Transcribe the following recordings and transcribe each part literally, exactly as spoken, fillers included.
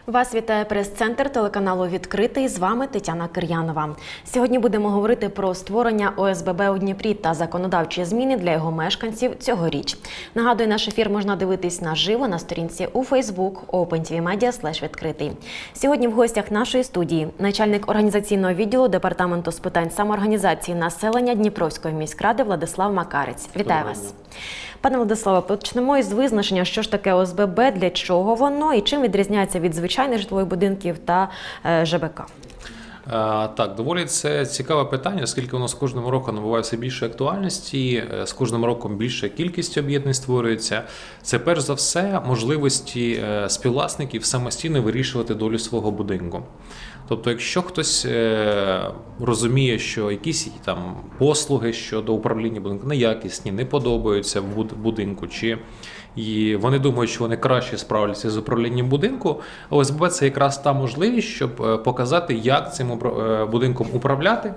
Вас вітає прес-центр телеканалу «Відкритий». З вами Тетяна Кир'янова. Сьогодні будемо говорити про створення О С Б Б у Дніпрі та законодавчі зміни для його мешканців цьогоріч. Нагадую, наш ефір можна дивитись наживо на сторінці у Фейсбук OpenTVMedia слеш відкритий. Сьогодні в гостях нашої студії начальник організаційного відділу Департаменту з питань самоорганізації населення Дніпровської міськради Владислав Макарець. Вітаю вас. Пане Владиславе, почнемо із визначення, що ж таке О С Б Б, для чого воно і чим відрізняється від звичайних житлових будинків та Ж Б К. Так, доволі це цікаве питання, оскільки воно з кожним роком набуває все більше актуальності, з кожним роком більша кількість об'єднань створюється. Це перш за все можливості співвласників самостійно вирішувати долю свого будинку. Тобто, якщо хтось розуміє, що якісь там послуги щодо управління будинком неякісні, не подобаються в будинку, чи і вони думають, що вони краще справляться з управлінням будинку, О С Б Б – це якраз та можливість, щоб показати, як цим будинком управляти.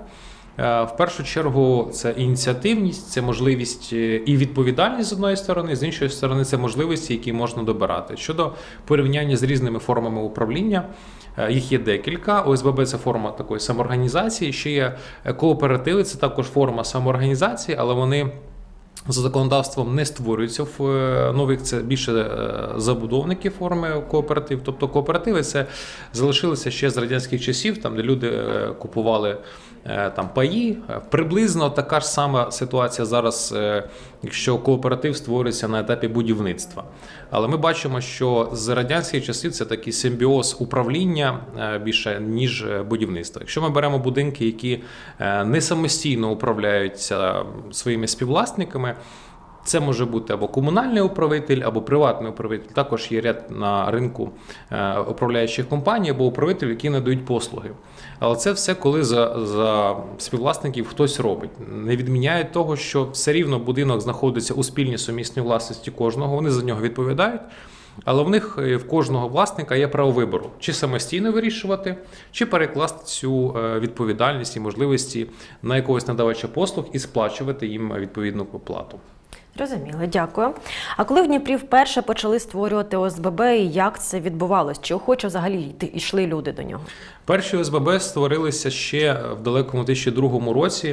В першу чергу це ініціативність, це можливість і відповідальність з одної сторони, з іншої сторони це можливості, які можна добирати. Щодо порівняння з різними формами управління, їх є декілька. О С Б Б – це форма такої самоорганізації, ще є кооперативи, це також форма самоорганізації, але вони за законодавством не створюються в нових, це більше забудовники форми кооператив. Тобто кооперативи це залишилися ще з радянських часів, там де люди купували там паї. Приблизно така ж сама ситуація зараз, якщо кооператив створюється на етапі будівництва. Але ми бачимо, що з радянських часів це такий симбіоз управління більше, ніж будівництва. Якщо ми беремо будинки, які не самостійно управляються своїми співвласниками, це може бути або комунальний управитель, або приватний управитель. Також є ряд на ринку управляючих компаній, або управителів, які надають послуги. Але це все, коли за, за співвласників хтось робить. Не відміняє того, що все рівно будинок знаходиться у спільній сумісній власності кожного, вони за нього відповідають. Але в них, в кожного власника є право вибору, чи самостійно вирішувати, чи перекласти цю відповідальність і можливості на якогось надавача послуг і сплачувати їм відповідну оплату. Розуміло, дякую. А коли в Дніпрі вперше почали створювати О С Б Б і як це відбувалось? Чи охоче взагалі йшли люди до нього? Перші О С Б Б створилися ще в далекому дві тисячі другому році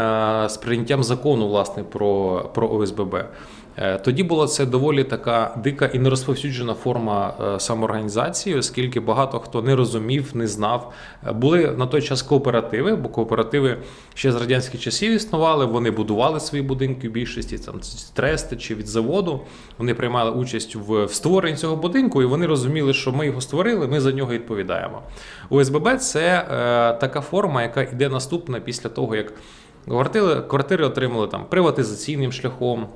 з прийняттям закону, власне, про, про О С Б Б. Тоді була це доволі така дика і нерозповсюджена форма самоорганізації, оскільки багато хто не розумів, не знав. Були на той час кооперативи, бо кооперативи ще з радянських часів існували, вони будували свої будинки в більшості, там, з трести чи від заводу. Вони приймали участь в створенні цього будинку, і вони розуміли, що ми його створили, ми за нього відповідаємо. О С Б Б – це е, така форма, яка йде наступна після того, як квартири, квартири отримали там приватизаційним шляхом,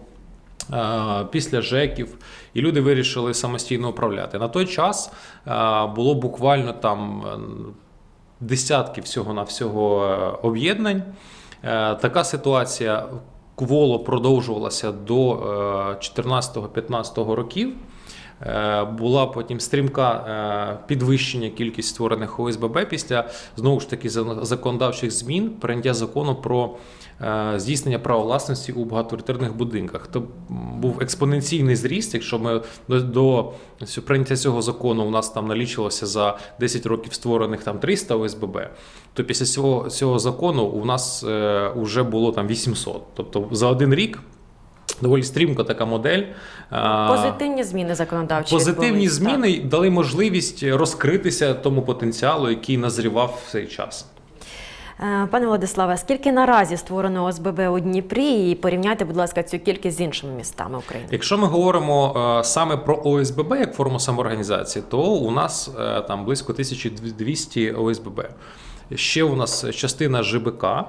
після ЖЕКів, і люди вирішили самостійно управляти. На той час було буквально там десятки всього-навсього об'єднань. Така ситуація кволо продовжувалася до чотирнадцятого-п'ятнадцятого років. Була потім стрімка підвищення кількості створених О С Б Б після, знову ж таки, законодавчих змін, прийняття закону про здійснення права власності у багатоквартирних будинках. То був експоненційний зріст, якщо ми до, до прийняття цього закону у нас там налічилося за десять років створених там триста О С Б Б, то після цього, цього закону у нас вже було там вісімсот. Тобто за один рік доволі стрімко така модель. Позитивні зміни законодавчі. Позитивні зміни так дали можливість розкритися тому потенціалу, який назрівав в цей час. Пане Владиславе, скільки наразі створено О С Б Б у Дніпрі? І порівняйте, будь ласка, цю кількість з іншими містами України. Якщо ми говоримо саме про О С Б Б як форму самоорганізації, то у нас там близько тисяча двісті О С Б Б. Ще у нас частина Ж Б К.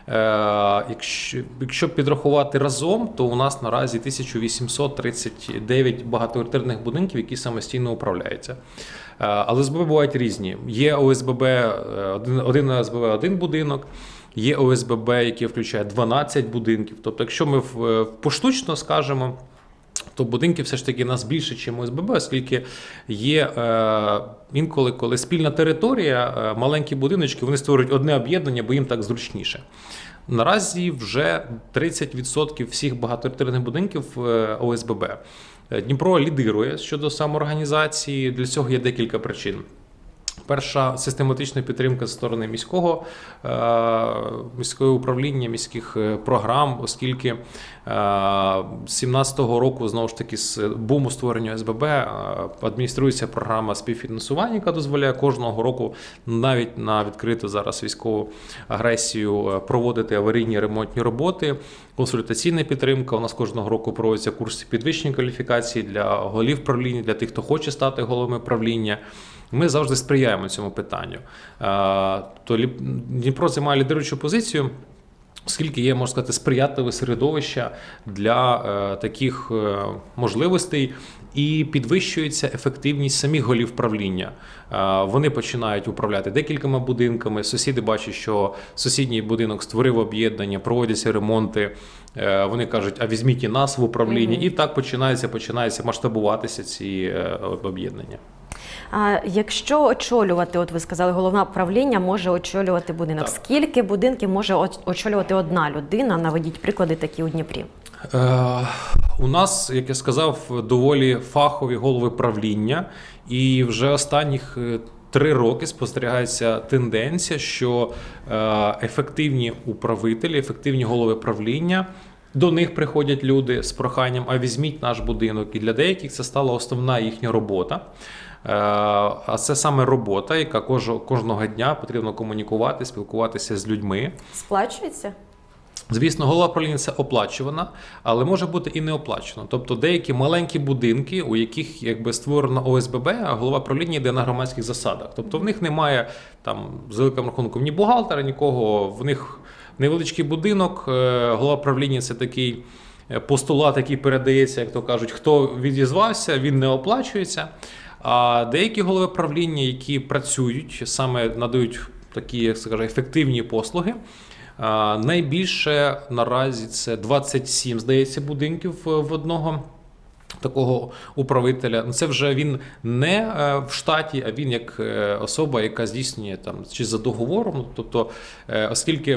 Якщо, якщо підрахувати разом, то у нас наразі тисяча вісімсот тридцять дев'ять багатоквартирних будинків, які самостійно управляються. Але О С Б Б бувають різні. Є О С Б Б, один, один О С Б Б, один будинок, є О С Б Б, який включає дванадцять будинків. Тобто, якщо ми поштучно скажемо, то будинків все ж таки нас більше, ніж О С Б Б, оскільки є е, інколи, коли спільна територія, е, маленькі будиночки, вони створюють одне об'єднання, бо їм так зручніше. Наразі вже тридцять відсотків всіх багатоквартирних будинків О С Б Б. Дніпро лідирує щодо самоорганізації, для цього є декілька причин. Перша систематична підтримка з сторони міського, міського управління, міських програм, оскільки з сімнадцятого року, знову ж таки, з буму створення О С Б Б адмініструється програма співфінансування, яка дозволяє кожного року навіть на відкриту зараз військову агресію проводити аварійні ремонтні роботи, консультаційна підтримка. У нас кожного року проводяться курси підвищення кваліфікації для голів правління, для тих, хто хоче стати головами правління. Ми завжди сприяємо цьому питанню. То Дніпро займає лідируючу позицію, оскільки є, можна сказати, сприятливе середовище для таких можливостей і підвищується ефективність самих голів правління. Вони починають управляти декількома будинками, сусіди бачать, що сусідній будинок створив об'єднання, проводяться ремонти, вони кажуть, а візьміть і нас в управління, mm-hmm. і так починається, починається масштабуватися ці об'єднання. А якщо очолювати, от ви сказали, головне правління може очолювати будинок. Так. Скільки будинків може очолювати одна людина? Наведіть приклади такі у Дніпрі. Е, у нас, як я сказав, доволі фахові голови правління, і вже останніх три роки спостерігається тенденція, що ефективні управителі, ефективні голови правління, до них приходять люди з проханням, а візьміть наш будинок. І для деяких це стала основна їхня робота. А це саме робота, яка кожного дня потрібно комунікувати, спілкуватися з людьми. Сплачується? Звісно, голова правління – це оплачувана, але може бути і не оплачено. Тобто деякі маленькі будинки, у яких якби створено О С Б Б, а голова правління йде на громадських засадах. Тобто в них немає там з великим рахунком ні бухгалтера, нікого, в них невеличкий будинок, голова правління – це такий постулат, який передається, як то кажуть, хто відізвався, він не оплачується. А деякі голови правління, які працюють, саме надають такі, як скажу, ефективні послуги, найбільше наразі це двадцять сім, здається, будинків в одного такого управителя. Це вже він не в штаті, а він як особа, яка здійснює там чи за договором. Тобто, оскільки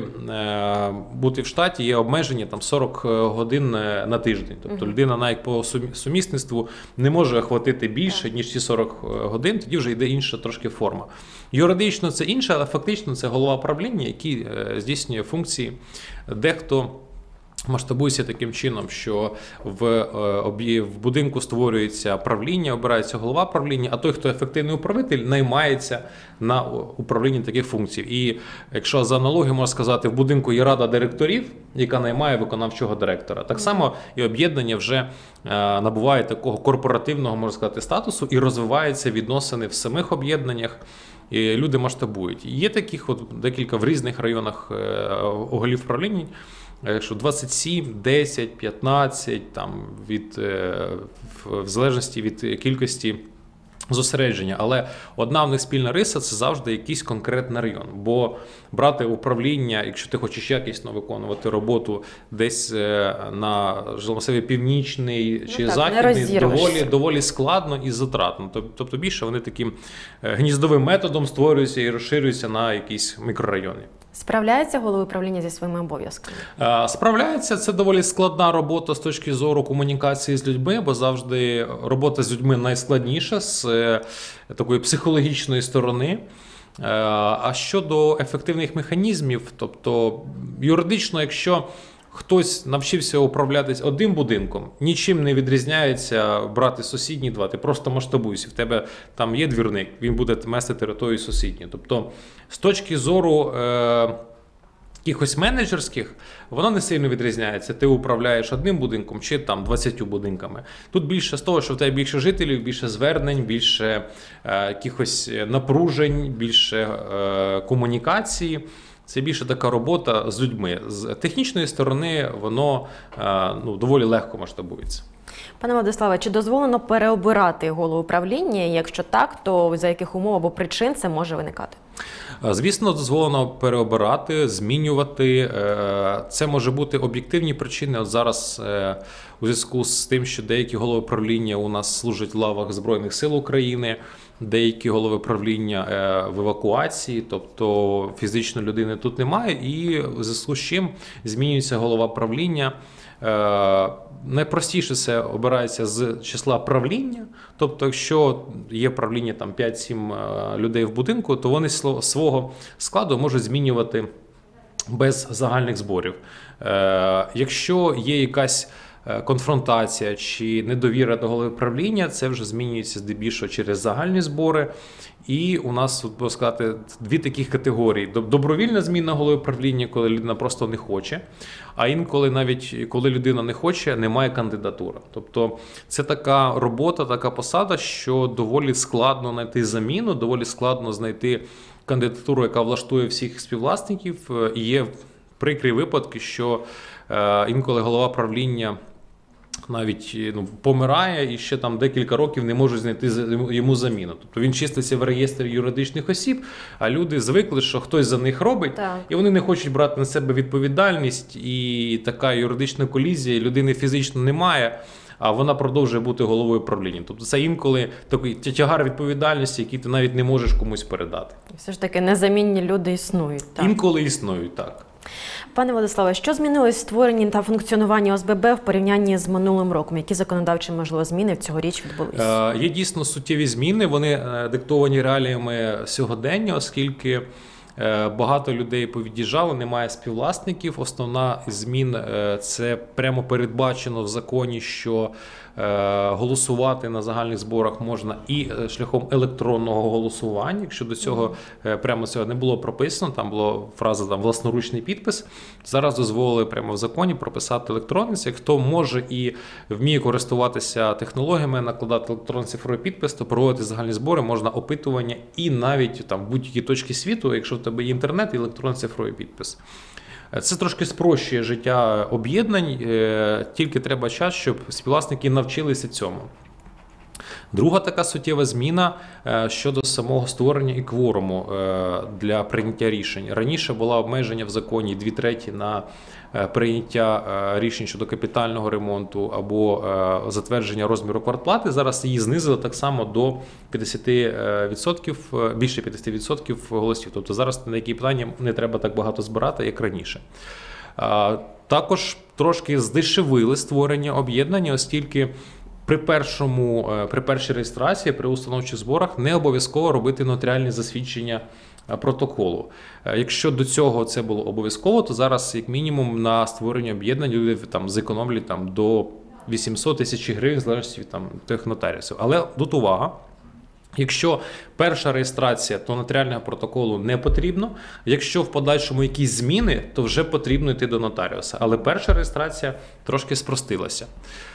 бути в штаті є обмеження там сорок годин на тиждень. Тобто людина навіть по сумісництву не може охватити більше, ніж ці сорок годин, тоді вже йде інша трошки форма. Юридично це інше, але фактично це голова правління, який здійснює функції. Дехто масштабується таким чином, що в, в будинку створюється правління, обирається голова правління, а той, хто ефективний управитель, наймається на управління таких функцій. І якщо за аналогією можна сказати, в будинку є рада директорів, яка наймає виконавчого директора. Так само і об'єднання вже набуває такого корпоративного, можна сказати, статусу і розвиваються відносини в самих об'єднаннях. І люди масштабують. Є таких от декілька в різних районах голів правління, що двадцять сім, десять, п'ятнадцять, там, від, в залежності від кількості зосередження. Але одна в них спільна риса – це завжди якийсь конкретний район. Бо брати управління, якщо ти хочеш якісно виконувати роботу десь на жилмасиві північний чи ну, так, західний, доволі, доволі складно і затратно. Тобто більше вони таким гніздовим методом створюються і розширюються на якісь мікрорайони. Справляється голови управління зі своїми обов'язками? Справляється. Це доволі складна робота з точки зору комунікації з людьми, бо завжди робота з людьми найскладніша з такої психологічної сторони. А щодо ефективних механізмів, тобто юридично, якщо хтось навчився управлятись одним будинком, нічим не відрізняється брати сусідні два, ти просто масштабуєшся, в тебе там є двірник, він буде мести територію сусідню. Тобто з точки зору е, якихось менеджерських, воно не сильно відрізняється. Ти управляєш одним будинком чи там двадцятьма будинками. Тут більше з того, що в тебе більше жителів, більше звернень, більше е, якихось напружень, більше е, комунікації. Це більше така робота з людьми. З технічної сторони воно ну, доволі легко масштабується. Пане Владиславе, чи дозволено переобирати голову правління? Якщо так, то за яких умов або причин це може виникати? Звісно, дозволено переобирати, змінювати. Це може бути об'єктивні причини. От зараз у зв'язку з тим, що деякі голови правління у нас служать в лавах Збройних сил України, деякі голови правління в евакуації, тобто фізично людини тут немає, і у зв'язку з чим змінюється голова правління. Е, найпростіше це обирається з числа правління. Тобто, якщо є правління там п'ять-сім людей в будинку, то вони свого складу можуть змінювати без загальних зборів. Е, якщо є якась конфронтація чи недовіра до голови правління, це вже змінюється здебільшого через загальні збори. І у нас, можна сказати, дві таких категорії. Добровільна зміна голови правління, коли людина просто не хоче, а інколи навіть, коли людина не хоче, немає кандидатури. Тобто це така робота, така посада, що доволі складно знайти заміну, доволі складно знайти кандидатуру, яка влаштує всіх співвласників. І є прикрі випадки, що інколи голова правління навіть ну, помирає і ще там декілька років не можуть знайти йому заміну. Тобто він числиться в реєстрі юридичних осіб, а люди звикли, що хтось за них робить, так. І вони не хочуть брати на себе відповідальність, і така юридична колізія, людини фізично немає, а вона продовжує бути головою правління. Тобто це інколи такий тягар відповідальності, який ти навіть не можеш комусь передати. Все ж таки незамінні люди існують. Так? Інколи існують, так. Пане Владиславе, що змінилось в створенні та функціонуванні О С Б Б в порівнянні з минулим роком? Які законодавчі, можливо, зміни цьогоріч відбулися? Е, є дійсно суттєві зміни, вони диктовані реаліями сьогодення, оскільки е, багато людей повід'їжджало, немає співвласників. Основна змін е, – це прямо передбачено в законі, що е, голосувати на загальних зборах можна і шляхом електронного голосування. Якщо до цього е, прямо цього не було прописано, там була фраза там, власноручний підпис, зараз дозволили прямо в законі прописати електронний. Хто може і вміє користуватися технологіями, накладати електронний цифровий підпис, то проводити загальні збори, можна опитування і навіть там будь-які точки світу, якщо в тебе є інтернет і електронний цифровий підпис. Це трошки спрощує життя об'єднань, тільки треба час, щоб співвласники навчилися цьому. Друга така суттєва зміна щодо самого створення і кворуму для прийняття рішень. Раніше було обмеження в законі дві треті на прийняття рішень щодо капітального ремонту або затвердження розміру квартплати. Зараз її знизили так само до п'ятдесят відсотків, більше п'ятдесят відсотків голосів. Тобто зараз на які питання не треба так багато збирати, як раніше. Також трошки здешевили створення об'єднання, оскільки При, першому, при першій реєстрації, при установчих зборах не обов'язково робити нотаріальні засвідчення протоколу. Якщо до цього це було обов'язково, то зараз, як мінімум, на створення об'єднань люди там, зекономлять там, до вісімсот тисяч гривень, в залежності від там, тих нотаріусів. Але тут увага. Якщо перша реєстрація, то нотаріального протоколу не потрібно. Якщо в подальшому якісь зміни, то вже потрібно йти до нотаріуса. Але перша реєстрація трошки спростилася.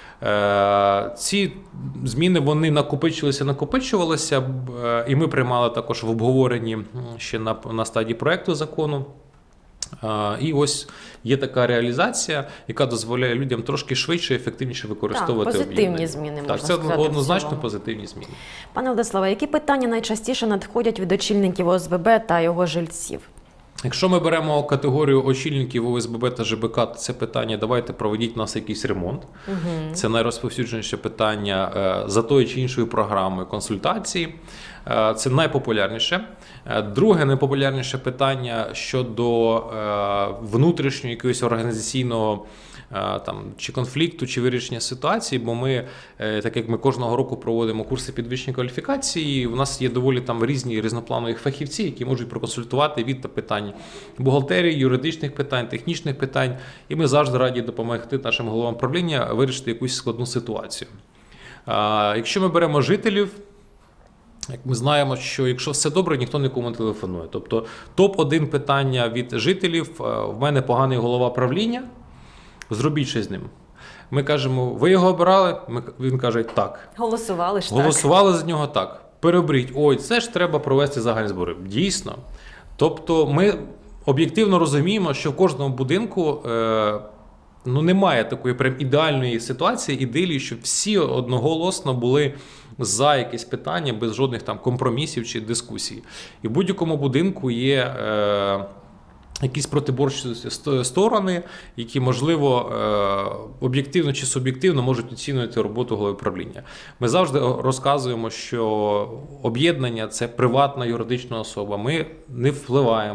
Ці зміни, вони накопичилися, накопичувалися, і ми приймали також в обговоренні ще на, на стадії проєкту закону. І ось є така реалізація, яка дозволяє людям трошки швидше і ефективніше використовувати об'єднання. Позитивні зміни, можна так, це сказати. однозначно позитивні зміни. Пане Владиславе, які питання найчастіше надходять від очільників О С Б Б та його жильців? Якщо ми беремо категорію очільників О С Б Б та Ж Б К, то це питання «давайте проведіть у нас якийсь ремонт». Угу. Це найрозповсюдженіше питання за тою чи іншою програмою консультації. Це найпопулярніше. Друге найпопулярніше питання щодо внутрішнього якогось організаційного там, чи конфлікту, чи вирішення ситуації, бо ми, так як ми кожного року проводимо курси підвищення кваліфікації, у нас є доволі там різні різнопланові фахівці, які можуть проконсультувати від питань бухгалтерії, юридичних питань, технічних питань, і ми завжди раді допомогти нашим головам правління вирішити якусь складну ситуацію. Якщо ми беремо жителів, як ми знаємо, що якщо все добре, ніхто нікому не телефонує. Тобто топ один питання від жителів: в мене поганий голова правління, зробіть щось з ним. Ми кажемо, ви його обирали? Ми, він каже, так. Голосували ж так. Голосували за нього так. Переберіть, ой, це ж треба провести загальні збори. Дійсно. Тобто ми об'єктивно розуміємо, що в кожному будинку е, ну, немає такої прям ідеальної ситуації, ідилії, щоб всі одноголосно були за якесь питання без жодних там компромісів чи дискусій. І в будь-якому будинку є е, якісь протиборчі сторони, які, можливо, об'єктивно чи суб'єктивно можуть оцінювати роботу голови правління. Ми завжди розказуємо, що об'єднання – це приватна юридична особа. Ми не впливаємо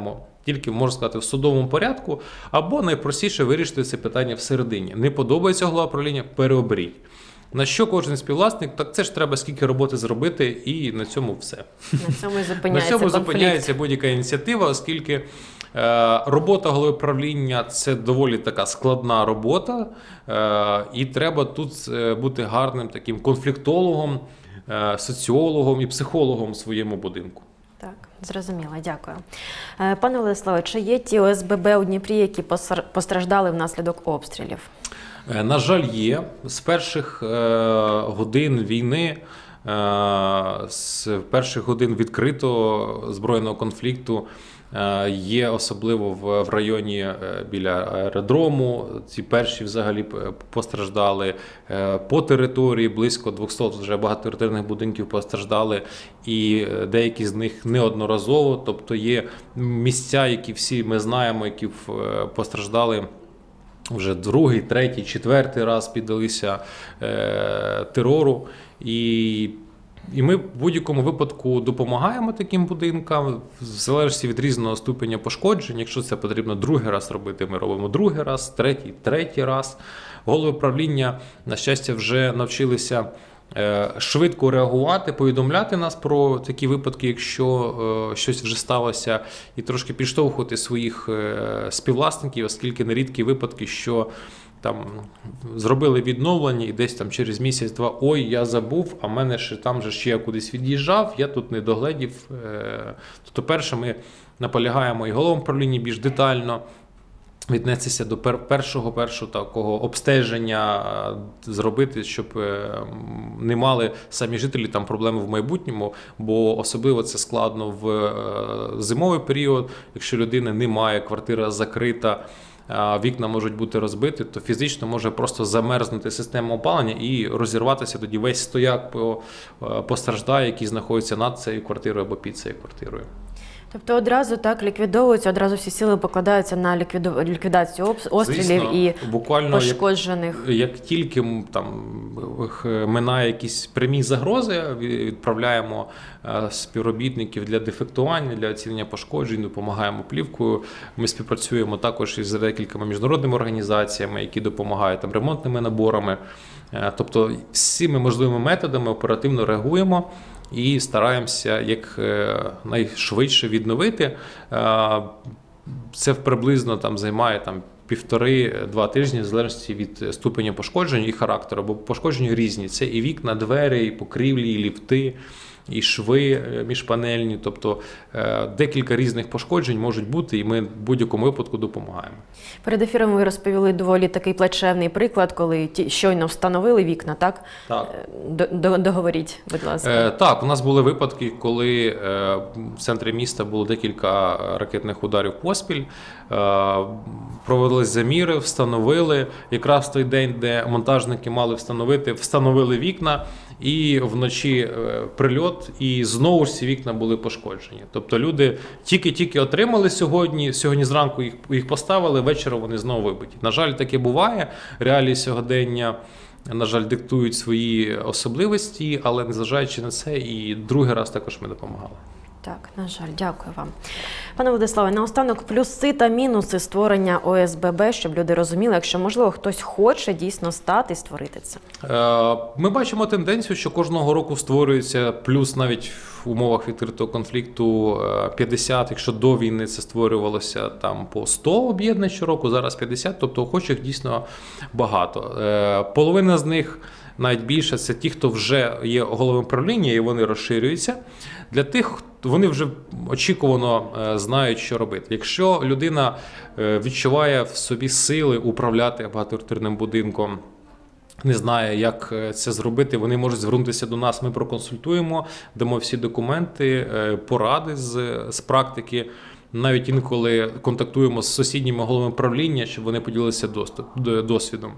тільки, можна сказати, в судовому порядку, або найпростіше вирішити це питання всередині. Не подобається голова правління – переоберіть. На що кожен співвласник, так це ж треба скільки роботи зробити, і на цьому все. На цьому і зупиняється На цьому конфлікт. зупиняється будь-яка ініціатива, оскільки е, робота голови правління – це доволі така складна робота, е, і треба тут е, бути гарним таким конфліктологом, е, соціологом і психологом в своєму будинку. Так, зрозуміло, дякую. Е, Пане Владиславе, чи є ті О С Б Б у Дніпрі, які посар- постраждали внаслідок обстрілів? Е, На жаль, є. З перших е, годин війни, е, з перших годин відкритого збройного конфлікту е, є особливо в, в районі е, біля аеродрому. Ці перші взагалі постраждали е, по території, близько двохсот вже багатоквартирних будинків постраждали, і деякі з них неодноразово. Тобто є місця, які всі ми знаємо, які е, постраждали вже другий, третій, четвертий раз піддалися е, терору. І, і ми в будь-якому випадку допомагаємо таким будинкам, в залежності від різного ступеня пошкоджень. Якщо це потрібно другий раз робити, ми робимо другий раз, третій, третій раз. Голови правління, на щастя, вже навчилися швидко реагувати, повідомляти нас про такі випадки, якщо е, щось вже сталося, і трошки підштовхувати своїх е, співвласників, оскільки нерідкі випадки, що там зробили відновлення і десь там через місяць-два, ой, я забув, а мене ще там же ще я кудись від'їжджав, я тут не догледів. Е, тобто, перше, ми наполягаємо і головам правління більш детально віднестися до першого першого такого обстеження зробити, щоб не мали самі жителі там проблеми в майбутньому, бо особливо це складно в зимовий період, якщо людина не має, квартира закрита, вікна можуть бути розбиті, то фізично може просто замерзнути система опалення і розірватися тоді весь стояк постраждає, який знаходиться над цією квартирою або під цією квартирою. Тобто одразу так ліквідовуються, одразу всі сили покладаються на ліквіду... ліквідацію обстрілів. Звісно, і буквально пошкоджених. Як, як тільки там минає якісь прямі загрози, відправляємо співробітників для дефектування, для оцінення пошкоджень, допомагаємо плівкою. Ми співпрацюємо також із декількома міжнародними організаціями, які допомагають там ремонтними наборами. Тобто всіми можливими методами оперативно реагуємо і стараємося як найшвидше відновити. Це приблизно там займає там півтори-два тижні, в залежності від ступеня пошкоджень і характеру, бо пошкодження різні. Це і вікна, двері, і покрівлі, і ліфти, і шви міжпанельні. Тобто декілька різних пошкоджень можуть бути, і ми в будь-якому випадку допомагаємо. Перед ефіром ви розповіли доволі такий плачевний приклад, коли ті щойно встановили вікна, так? Так. Договоріть, будь ласка. Е, так, у нас були випадки, коли е, в центрі міста було декілька ракетних ударів поспіль, е, провели заміри, встановили, якраз в той день, де монтажники мали встановити, встановили вікна, і вночі прильот, і знову ж ці вікна були пошкоджені. Тобто люди тільки-тільки отримали сьогодні, сьогодні зранку їх, їх поставили, ввечері вони знову вибиті. На жаль, таке буває, реалії сьогодення, на жаль, диктують свої особливості, але незважаючи на це, і другий раз також ми допомагали. Так, на жаль, дякую вам. Пане Владиславе, наостанок плюси та мінуси створення О С Б Б, щоб люди розуміли, якщо, можливо, хтось хоче дійсно стати і створити це. Ми бачимо тенденцію, що кожного року створюється, плюс навіть в умовах відкритого конфлікту п'ятдесят, якщо до війни це створювалося там по сто об'єднань щороку, зараз п'ятдесят, тобто охочих дійсно багато. Половина з них, навіть більше, це ті, хто вже є головами правління і вони розширюються. Для тих, вони вже очікувано знають, що робити. Якщо людина відчуває в собі сили управляти багатоквартирним будинком, не знає, як це зробити, вони можуть звернутися до нас, ми проконсультуємо, дамо всі документи, поради з, з практики. Навіть інколи контактуємо з сусідніми головами правління, щоб вони поділилися доступ, досвідом.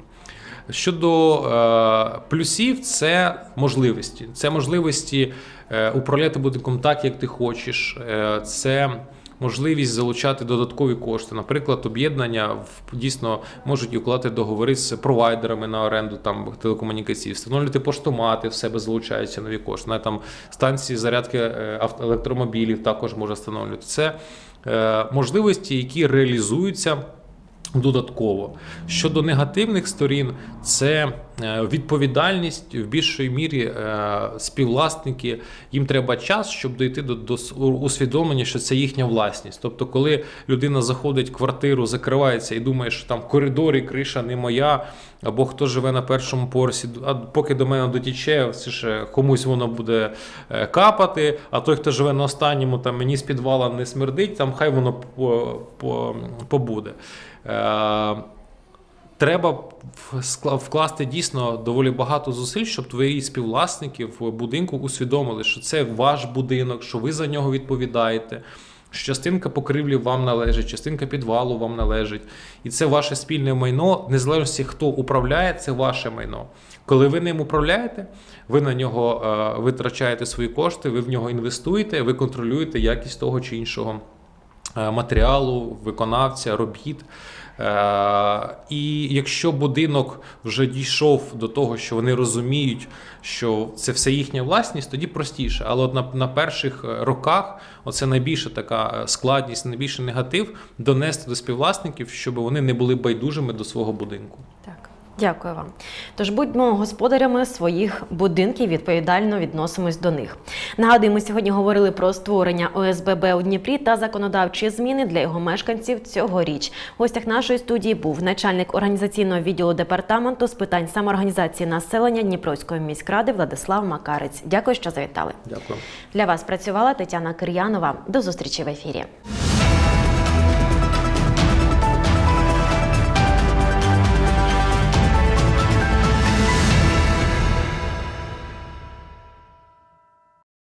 Щодо е, плюсів, це можливості. Це можливості е, управляти будинком так, як ти хочеш. Е, це можливість залучати додаткові кошти. Наприклад, об'єднання дійсно можуть укладати договори з провайдерами на оренду там, телекомунікацій, встановлювати поштомати, в себе залучаються нові кошти. Навіть там станції зарядки електромобілів також може встановлювати. Це е, можливості, які реалізуються додатково. Щодо негативних сторін, це відповідальність в більшої мірі співвласники, їм треба час, щоб дійти до, до усвідомлення, що це їхня власність. Тобто, коли людина заходить в квартиру, закривається і думає, що там в коридорі криша не моя, або хто живе на першому поверсі, а поки до мене дотіче, все ж комусь воно буде капати, а той, хто живе на останньому, там мені з підвала не смердить, там хай воно побуде. Треба вкласти дійсно доволі багато зусиль, щоб твої співвласники в будинку усвідомили, що це ваш будинок, що ви за нього відповідаєте, що частинка покрівлі вам належить, частинка підвалу вам належить. І це ваше спільне майно, незалежно хто управляє, це ваше майно. Коли ви ним управляєте, ви на нього е, витрачаєте свої кошти, ви в нього інвестуєте, ви контролюєте якість того чи іншого матеріалу, виконавця, робіт. І якщо будинок вже дійшов до того, що вони розуміють, що це все їхня власність, тоді простіше. Але от на, на перших роках оце найбільша така складність, найбільший негатив донести до співвласників, щоб вони не були байдужими до свого будинку. Так. Дякую вам. Тож будьмо господарями своїх будинків, відповідально відносимось до них. Нагадую, ми сьогодні говорили про створення О С Б Б у Дніпрі та законодавчі зміни для його мешканців цьогоріч. В гостях нашої студії був начальник організаційного відділу департаменту з питань самоорганізації населення Дніпровської міськради Владислав Макарець. Дякую, що завітали. Дякую. Для вас працювала Тетяна Кир'янова. До зустрічі в ефірі.